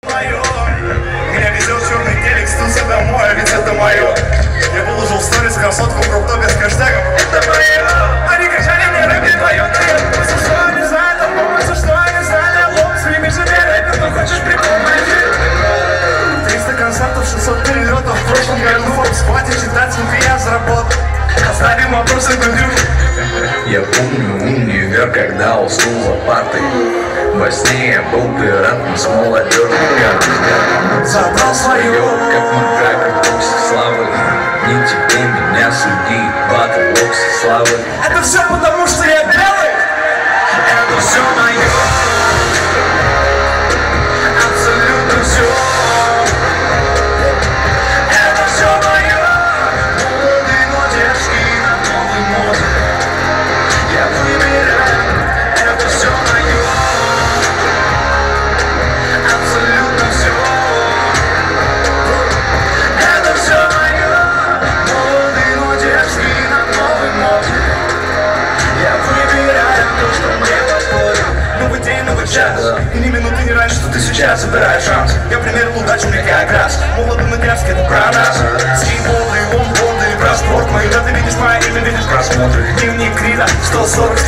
Меня везет черный телек, стуся домой, а ведь это мое. Я выложил в сторис красотку в круптопе с хэштегом «Это мое». Они кричали мне рэп, твое, но я думаю, что не знаю, там помнится, что они знали. Лоб своими же рэпер, ну хочешь прикол найти. 300 концертов, 600 перелетов. В прошлом году в Forbes хватит читать, сколько я заработал. Оставим вопросы к Дудю. Я помню универ, когда уснул за партой. Во сне я был пиратом с молодежью. Забрал свое, как макака, боксе славы. Не тебе меня судить, батл боксе славы. это все потому, что я белый. Это все мое. Абсолютно все. Это все мое. Молодые, но дерзкие на новый моде. Я выбираю. Это все мое. Абсолютно все. Это все мое. Молодые, но дерзкие на новый моде. Я выбираю то, что мне подходит. Новый день, новый час. И ни минуты не раньше, что ты сейчас забираешь шанс. Я примерил удачу, мне как раз. Молодым и дерзкий, это про нас. Скейтборды, лонгборды, про спорт. Мои даты видишь, мои имя видишь просмотры. Дневник Крида, 140